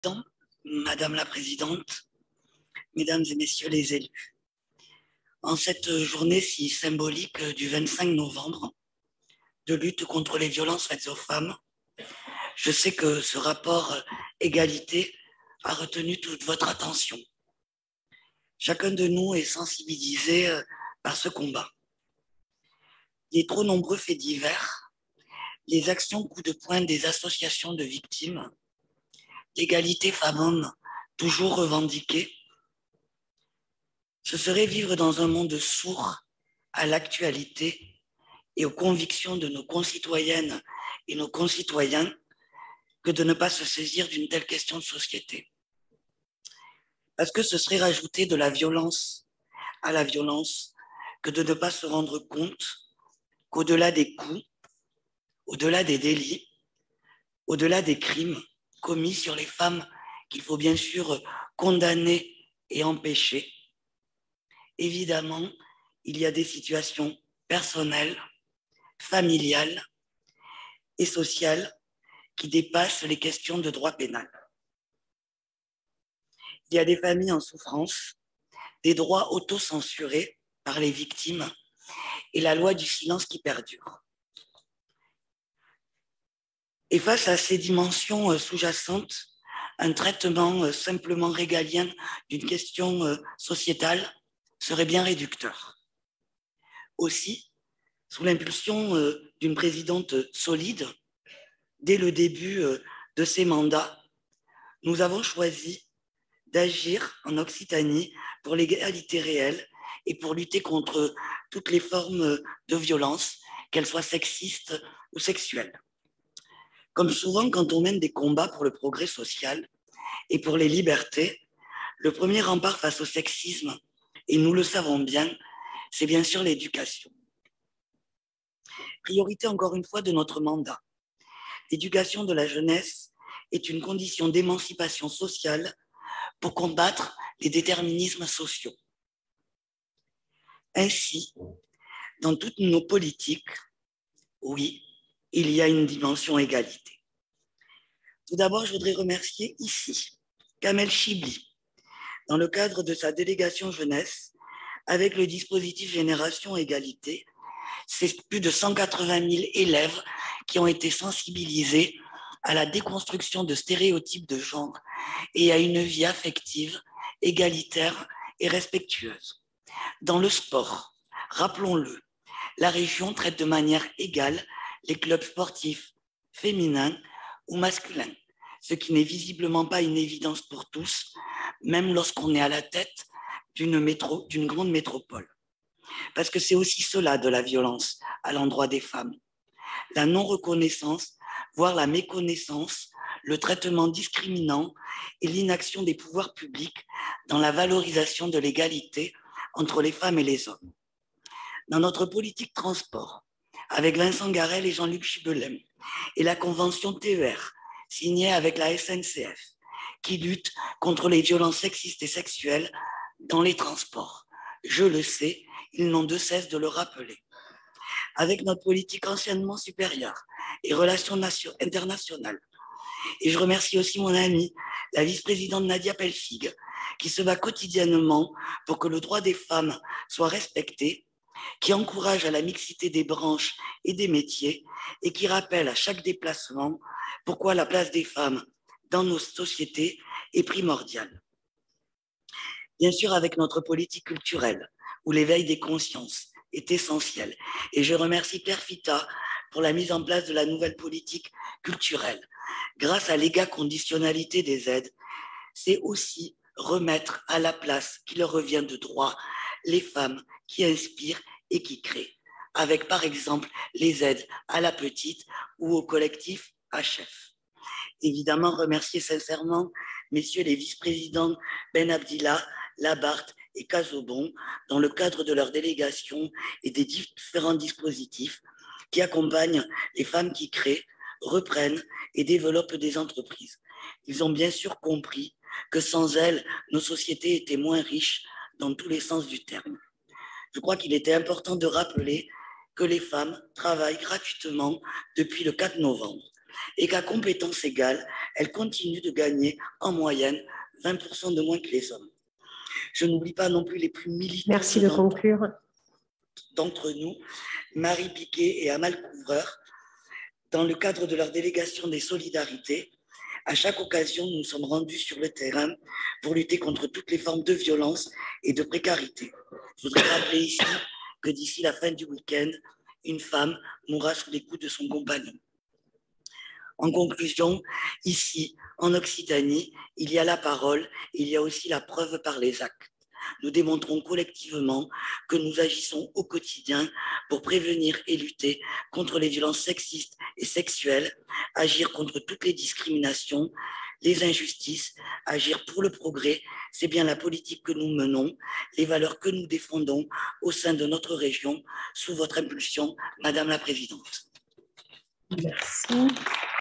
Madame la Présidente, Mesdames et Messieurs les élus, en cette journée si symbolique du 25 novembre de lutte contre les violences faites aux femmes, je sais que ce rapport égalité a retenu toute votre attention. Chacun de nous est sensibilisé par ce combat. Les trop nombreux faits divers, les actions coup de poing des associations de victimes, l'égalité femmes-hommes toujours revendiquée, ce serait vivre dans un monde sourd à l'actualité et aux convictions de nos concitoyennes et nos concitoyens que de ne pas se saisir d'une telle question de société. Parce que ce serait rajouter de la violence à la violence que de ne pas se rendre compte qu'au-delà des coups, au-delà des délits, au-delà des crimes commis sur les femmes qu'il faut bien sûr condamner et empêcher, évidemment, il y a des situations personnelles, familiales et sociales qui dépassent les questions de droit pénal. Il y a des familles en souffrance, des droits autocensurés par les victimes et la loi du silence qui perdure. Et face à ces dimensions sous-jacentes, un traitement simplement régalien d'une question sociétale serait bien réducteur. Aussi, sous l'impulsion d'une présidente solide, dès le début de ses mandats, nous avons choisi d'agir en Occitanie pour l'égalité réelle et pour lutter contre toutes les formes de violence, qu'elles soient sexistes ou sexuelles. Comme souvent, quand on mène des combats pour le progrès social et pour les libertés, le premier rempart face au sexisme, et nous le savons bien, c'est bien sûr l'éducation. Priorité encore une fois de notre mandat. L'éducation de la jeunesse est une condition d'émancipation sociale pour combattre les déterminismes sociaux. Ainsi, dans toutes nos politiques, oui, il y a une dimension égalité. Tout d'abord, je voudrais remercier ici Kamel Chibli, dans le cadre de sa délégation jeunesse, avec le dispositif Génération Égalité. C'est plus de 180 000 élèves qui ont été sensibilisés à la déconstruction de stéréotypes de genre et à une vie affective, égalitaire et respectueuse. Dans le sport, rappelons-le, la région traite de manière égale les clubs sportifs féminins ou masculins, ce qui n'est visiblement pas une évidence pour tous, même lorsqu'on est à la tête d'une grande métropole. Parce que c'est aussi cela de la violence à l'endroit des femmes. La non-reconnaissance, voire la méconnaissance, le traitement discriminant et l'inaction des pouvoirs publics dans la valorisation de l'égalité entre les femmes et les hommes. Dans notre politique transport, avec Vincent Garel et Jean-Luc Gibelin, et la convention TER, signée avec la SNCF, qui lutte contre les violences sexistes et sexuelles dans les transports. Je le sais, ils n'ont de cesse de le rappeler. Avec notre politique enseignement supérieur et relations internationales. Et je remercie aussi mon amie, la vice-présidente Nadia Pelfig, qui se bat quotidiennement pour que le droit des femmes soit respecté, qui encourage à la mixité des branches et des métiers et qui rappelle à chaque déplacement pourquoi la place des femmes dans nos sociétés est primordiale. Bien sûr, avec notre politique culturelle, où l'éveil des consciences est essentiel. Et je remercie Pierre Fita pour la mise en place de la nouvelle politique culturelle. Grâce à l'égaconditionnalité des aides, c'est aussi remettre à la place qui leur revient de droit les femmes qui inspirent et qui créent, avec par exemple les aides à la petite ou au collectif HF. Évidemment, remercier sincèrement messieurs les vice-présidents Ben Abdillah, Labarthe et Casobon dans le cadre de leur délégation et des différents dispositifs qui accompagnent les femmes qui créent, reprennent et développent des entreprises. Ils ont bien sûr compris que sans elles, nos sociétés étaient moins riches dans tous les sens du terme. Je crois qu'il était important de rappeler que les femmes travaillent gratuitement depuis le 4 novembre. et qu'à compétences égales, elles continuent de gagner en moyenne 20% de moins que les hommes. Je n'oublie pas non plus les plus militants. Merci de conclure. D'entre nous, Marie Piquet et Amal Couvreur, dans le cadre de leur délégation des solidarités. À chaque occasion, nous nous sommes rendus sur le terrain pour lutter contre toutes les formes de violence et de précarité. Je voudrais rappeler ici que d'ici la fin du week-end, une femme mourra sous les coups de son compagnon. En conclusion, ici, en Occitanie, il y a la parole, il y a aussi la preuve par les actes. Nous démontrons collectivement que nous agissons au quotidien pour prévenir et lutter contre les violences sexistes et sexuelles, agir contre toutes les discriminations, les injustices, agir pour le progrès. C'est bien la politique que nous menons, les valeurs que nous défendons au sein de notre région, sous votre impulsion, Madame la Présidente. Merci.